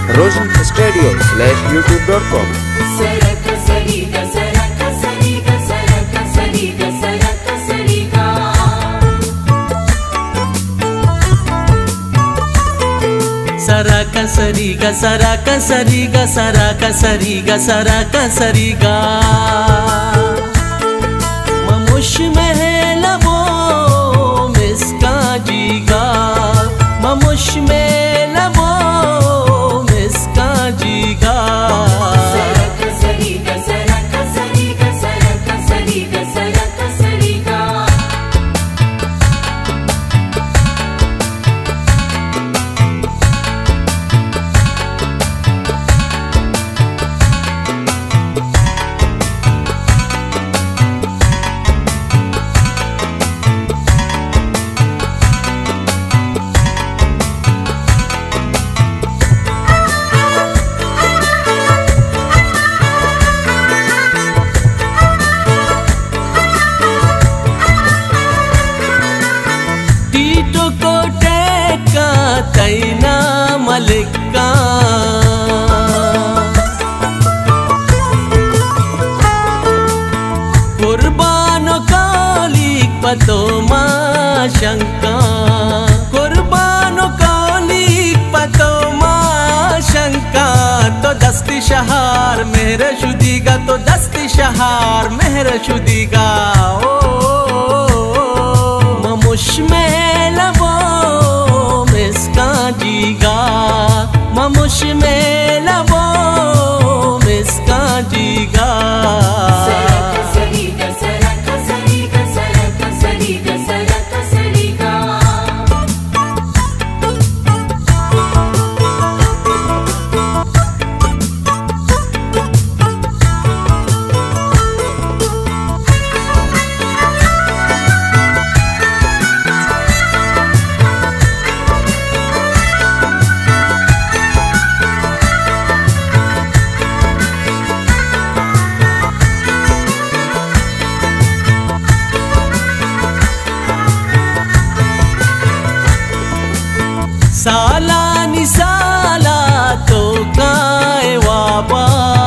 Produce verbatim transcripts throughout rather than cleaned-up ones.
रोशन studio slash YouTube dot com. सरा का सरी गा सरा का सरी गा सरा का सरी गा सरा का सरी गा ममुश में है लबो मिसका जीगा ममुश में लबो मिसका जीगा तैना मलिका कुर्बानो कालिक पतो मा शंका कुर्बानो कालिक पतो मा शंका तो दस्ती शहार मेहर शुदीगा तो दस्ती शहार मेहर शुदीगा ओ ममुश में लबो जीगा ममुश में लबो मिसका जीगा साला निसाला तो काए वाबा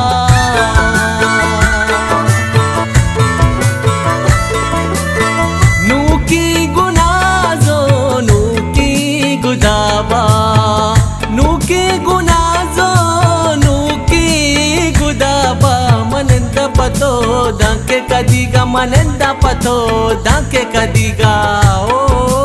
नूकी गुनाजो नूकी गुदाबा नूकी गुनाजो नूकी गुदाबा मनंद पतो दाके कदीगा मनंद पतो दाके कदीगा ओ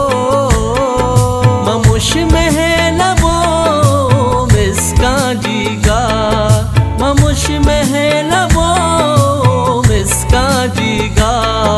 ममुश में है लबो मिसका जीगा ममुश में है लबो मिसका जीगा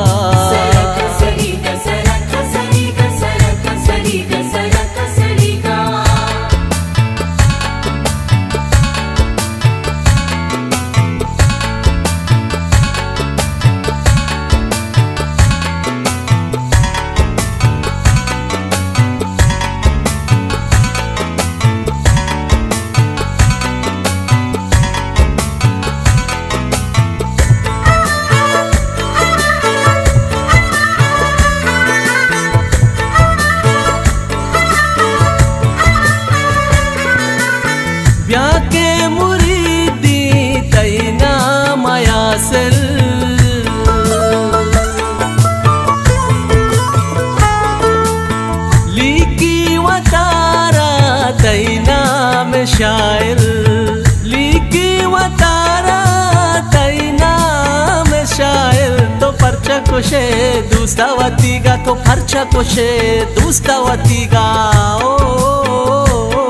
ब्याके मुरीदी तैना मयासर लीकी वतारा तैना में शायर लीकी वतारा तैना में शायर तो परचा कुशे दूसरा वतीगा तो परचा कुशे दूसरा वतीगा ओ